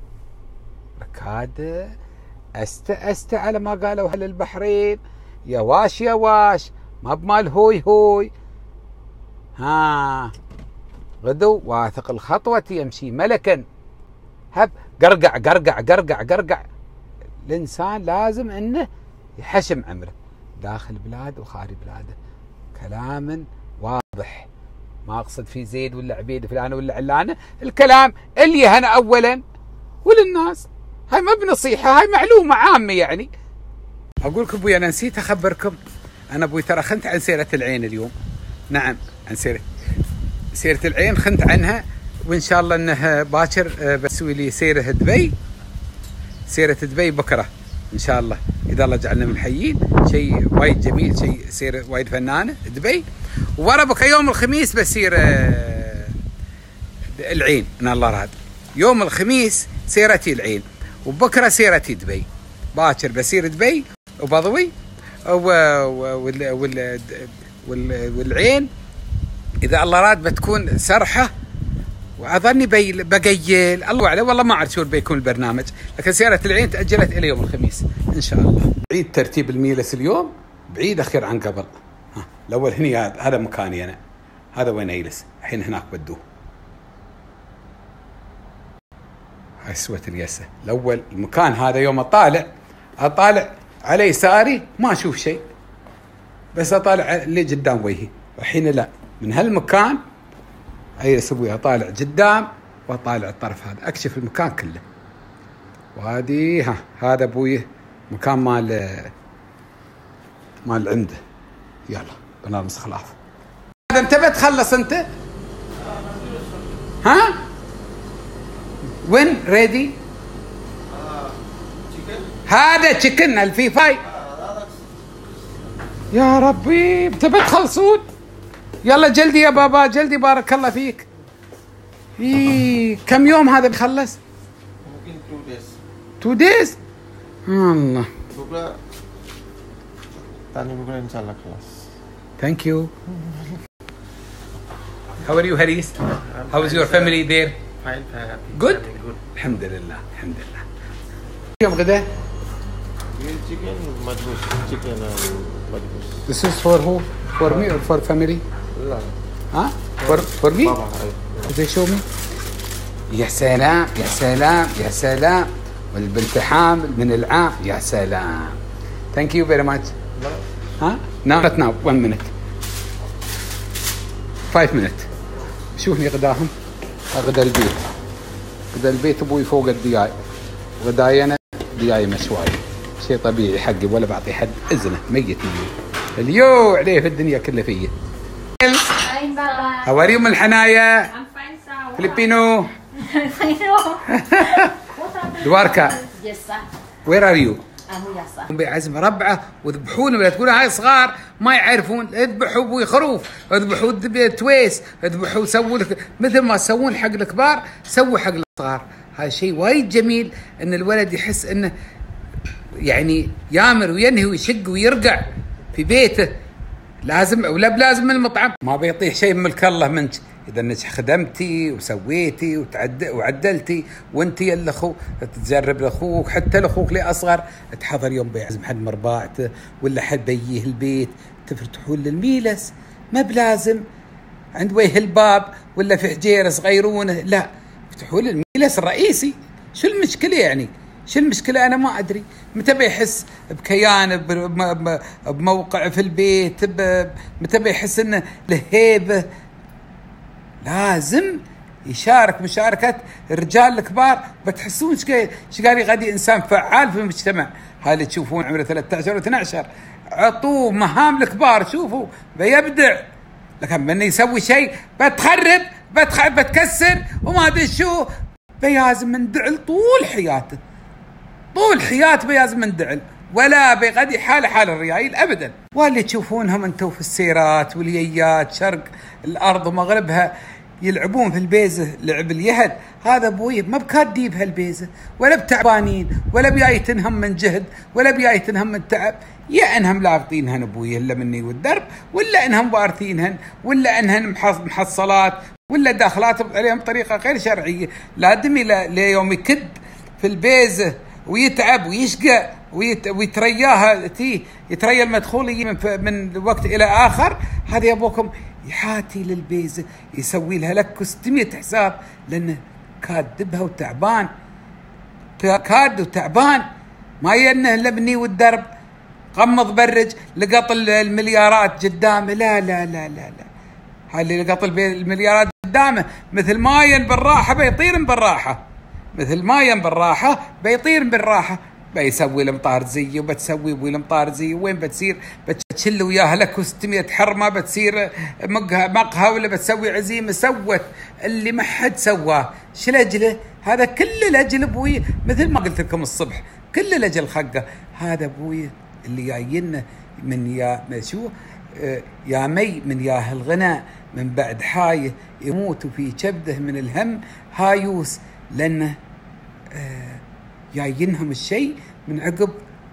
ركاد أست أست على ما قالوا أهل البحرين، يا واش يا واش، ما بمال هوي هوي. ها غدو واثق الخطوة يمشي ملكا، هب قرقع قرقع قرقع قرقع. الإنسان لازم أنه يحشم عمره داخل بلاد وخارج بلاده. كلام واضح، ما أقصد في زيد ولا عبيد فلانة ولا علانة، الكلام اللي هنا أولا وللناس. هاي ما بنصيحة، هاي معلومة عامة. يعني أقول لكم أبوي أنا نسيت أخبركم، أنا أبوي ترى خنت عن سيرة العين اليوم. نعم عن سيرة سيرة العين خنت عنها، وإن شاء الله أنها باكر بسوي لي سيرة دبي، سيرة دبي بكرة إن شاء الله إذا الله جعلنا من الحيين. شيء وايد جميل، شيء سيرة وايد فنانة دبي. ورا بكرة يوم الخميس بسير العين إن الله راد. يوم الخميس سيرتي العين، وبكرة سيرتي دبي. باكر بسير دبي وبضوي والعين إذا الله راد بتكون سرحة، وأظني بقيل الله أعلم، والله ما أعرف شو بيكون البرنامج. لكن سيارة العين تأجلت إلى يوم الخميس إن شاء الله. بعيد ترتيب الميلس اليوم، بعيد أخير عن قبل. ها الأول هني هذا مكاني أنا، هذا وين يجلس الحين، هناك بدوه. هاي سوة اليسة. الأول المكان هذا يوم أطالع أطالع على يساري ما أشوف شيء، بس أطالع اللي قدام وجهي. الحين لا، من هالمكان أي أسوي أطالع قدام وأطالع الطرف هذا، أكشف المكان كله. وهذه ها هذا أبوي مكان مال مال عنده. يلا بنرمس خلاف. هذا أنت بتخلص أنت؟ ها؟ وين ريدي؟ هذا تشيكن الفيفاي. يا ربي أنت بتخلصون؟ يلا جلدي يا بابا جلدي، بارك الله فيك. إيه كم يوم هذا بيخلص؟ ممكن two days. two days؟ الله. بكرة تاني بكرة إن شاء الله خلاص. Thank you. How are you Haris? How is your family there? Fine, fine. Good? الحمد لله الحمد لله. يوم غدا؟ Chicken madbus, chicken madbus. This is for who? For me or for family? لا. ها؟ For for me? بابا. They show me. يا سلام يا سلام يا سلام، والبنت حامل من العام. يا سلام. Thank you very much. ها؟ No, not now. One minute. Five minutes. شوفني غداهم. غدا البيت. غدا البيت أبوي فوق الدياي. غداينا دياي مشواي. شيء طبيعي حقي، ولا بعطي حد إذنه، ميت اليوم. اليوم عليه في الدنيا كلها فيه. How are you من الحنايا؟ I'm fine, sir. فيلبينو. What دواركا. Yes, sir. Where are you? I'm here, sir. بعزم ربعه وذبحون، ولا تقول هاي صغار ما يعرفون. اذبحوا ابوي خروف، اذبحوا تويس، اذبحوا سووا لك مثل ما تسوون حق الكبار سووا حق الصغار. هذا شيء وايد جميل ان الولد يحس انه يعني يامر وينهي ويشق ويرقع في بيته. لازم ولا بلازم من المطعم، ما بيطيح شيء من ملك الله منك. اذا انك خدمتي وسويتي وتعد وعدلتي وانت يا الاخو تجرب لاخوك، حتى لاخوك اللي اصغر تحضر يوم بيعزم حد مرباعته ولا حد بييه البيت، تفتحون للميلس. ما بلازم عند وجه الباب ولا في حجيره صغيرونه، لا افتحوا للميلس الرئيسي. شو المشكله يعني؟ شو المشكلة؟ أنا ما أدري. متى بيحس بكيان بموقع في البيت؟ متى بيحس إنه له هيبة؟ لازم يشارك مشاركة الرجال الكبار، بتحسون شقاري غادي إنسان فعال في المجتمع. هذا تشوفون عمره ثلاثة عشر واثني عشر عطوه مهام الكبار، شوفوا بيبدع. لكن من يسوي شيء بتخرب بتخ... بتكسر وما أدري شو، بيازم من دعل طول حياته. طول حياته بيازم من دعل. ولا بغدي حال حال الريايل ابدا. واللي تشوفونهم انتم في السيرات والييات شرق الارض ومغربها يلعبون في البيزه لعب اليهد، هذا ابوي ما بكادي بهالبيزه ولا بتعبانين ولا بيايتنهم من جهد ولا بيايتنهم من تعب، يا انهم لافطينهن ابوي الا مني والدرب، ولا انهم وارثينهن، ولا انهن محصلات، ولا داخلات عليهم بطريقه غير شرعيه. لا دمي ليوم يكد في البيزه ويتعب ويشقى ويت... ويترياها تي يتريا المدخوليه من, ف... من وقت الى اخر، هذا يا ابوكم يحاتي للبيزه يسوي لها لك ستمية حساب لانه كادبها وتعبان، كاد وتعبان ما ينه لبني والدرب غمض برج لقط المليارات قدامه. لا لا لا لا لا هاي اللي لقط المليارات قدامه مثل ما ين بالراحه بيطير بالراحه، مثل ما ين بالراحه بيطير بالراحه، بيسوي المطار زي وبتسوي ابوي المطار زي، وين بتصير بتشل وياها لك وستمية حرمه، بتصير مقها مقها ولا بتسوي عزيمه، سوت اللي ما حد سواه. شو لاجله؟ هذا كله لاجل ابوي مثل ما قلت لكم الصبح، كله لاجل خقه. هذا ابوي اللي جاينا من يا شو آه يا مي من يا الغنى من بعد حايه يموت في كبده من الهم هايوس، لانه آه جايينهم الشيء من عقب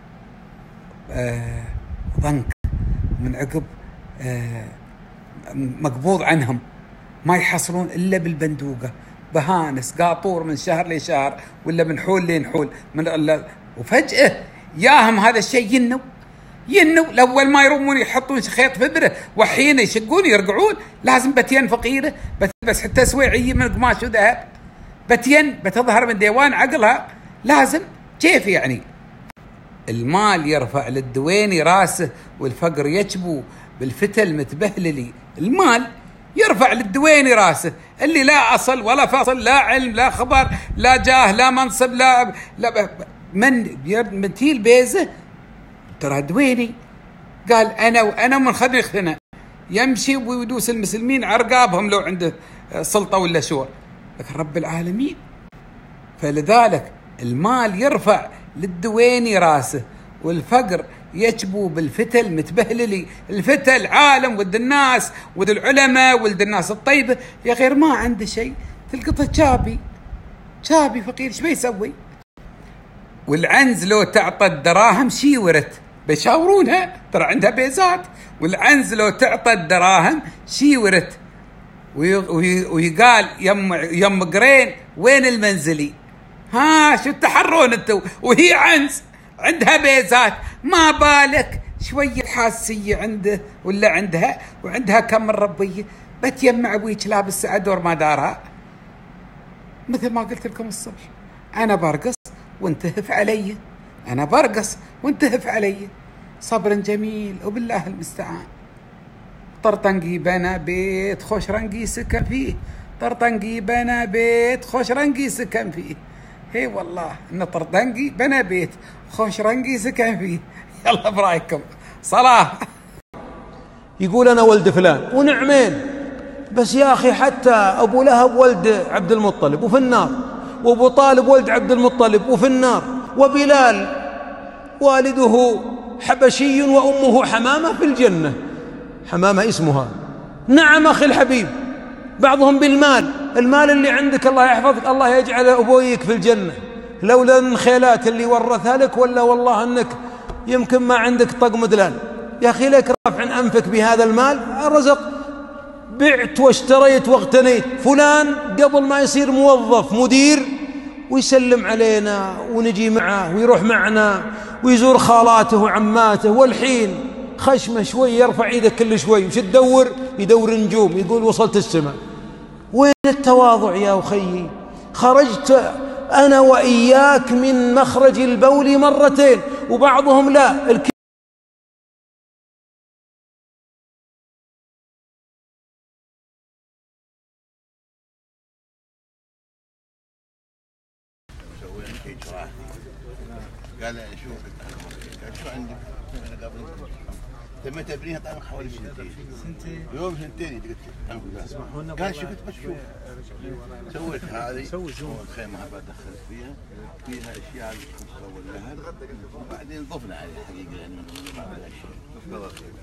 آه ضنك، من عقب آه مقبوض عنهم، ما يحصلون الا بالبندوقه بهانس قاطور من شهر لشهر ولا من حول لين حول من، وفجاه ياهم هذا الشيء ينو ينو الاول ما يرمون يحطون خيط فبره وحين يشقون يرقعون، لازم بتين فقيره بس حتى سويعيه من قماش وذهب، بتين بتظهر من ديوان عقلها، لازم كيف يعني. المال يرفع للدويني راسه والفقر يجبو بالفتل متبهللي، المال يرفع للدويني راسه اللي لا أصل ولا فاصل، لا علم لا خبر لا جاه لا منصب لا, لا من منتي البيزه ترى دويني قال أنا وأنا من خذني خذنا يمشي ويدوس المسلمين عرقابهم لو عنده سلطة ولا شور، لكن رب العالمين. فلذلك المال يرفع للدويني راسه والفقر يجبو بالفتل متبهللي، الفتل عالم ولد الناس ولد العلماء ولد الناس الطيبة، يا غير ما عنده شيء تلقطه شابي شابي فقير ايش بيسوي؟ والعنز لو تعطى الدراهم شيورت بيشاورونها ترى عندها بيزات، والعنز لو تعطى الدراهم شيورت ويقال يم يم قرين وين المنزلي؟ ها شو تحرون انتو؟ وهي عنز عندها بيزات، ما بالك شوية حاسية عنده ولا عندها وعندها كم ربية بتيمع ابويك لابس دور ما دارها. مثل ما قلت لكم الصبح انا برقص وانتهف علي، انا برقص وانتهف علي، صبر جميل وبالله المستعان. طرطنقي بنا بيت خوش رنقي سكن فيه، طرطنقي بنا بيت خوش رنقي سكن فيه، هي والله ان طرطنقي بنا بيت خوش رنقي سكن فيه. يلا برايكم صلاة. يقول انا ولد فلان ونعمين، بس يا اخي حتى ابو لهب ولد عبد المطلب وفي النار، وابو طالب ولد عبد المطلب وفي النار، وبلال والده حبشي وامه حمامه في الجنه، حمامه اسمها. نعم اخي الحبيب، بعضهم بالمال، المال اللي عندك الله يحفظك الله يجعل ابويك في الجنه، لولا الخيلات اللي ورثها لك، ولا والله انك يمكن ما عندك طق مدلان. يا اخي لك رفع انفك بهذا المال الرزق، بعت واشتريت واغتنيت. فلان قبل ما يصير موظف مدير ويسلم علينا ونجي معه ويروح معنا ويزور خالاته وعماته، والحين خشمه شوي يرفع ايدك كل شوي وش تدور؟ يدور نجوم يقول وصلت السماء. وين التواضع يا أخي؟ خرجت أنا وإياك من مخرج البول مرتين، وبعضهم لا الك... قال شوف شو عندك؟ تميت ابنيها طالع حوالي سنتين سنتين يوم سنتين قلت كان شفت بس شوف سويت هذه سوي الخيمه هبه دخلت فيها فيها اشياء الكفه واللهب وبعدين ضفنا عليها حقيقه يعني من بعض الاشياء.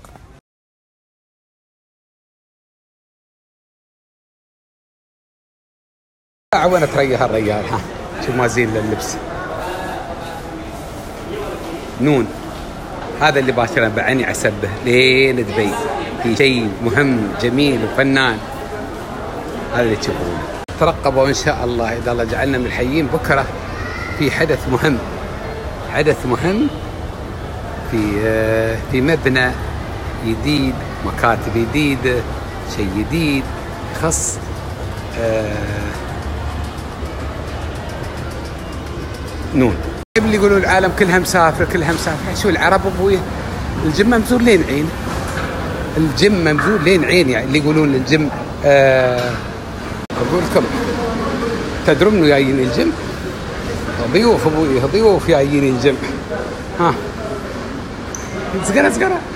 وين تريح الرجال؟ ها شوف ما زين لللبس. نون هذا اللي باشر بعيني عسبه لين دبي في شيء مهم جميل وفنان. هذا اللي تشوفونه. ترقبوا ان شاء الله اذا الله جعلنا من الحيين بكره في حدث مهم، حدث مهم في في مبنى جديد، مكاتب جديده، شيء جديد يخص نون. اللي يقولوا العالم كلها مسافر كلها مسافر، شو العرب ابوي الجم ممزول لين عين، الجم ممزول لين عين. يعني اللي يقولون الجم آه اقول لكم تدرون انه جايين الجم ضيوف ابوي، ضيوف جايين الجم. ها زقره زقره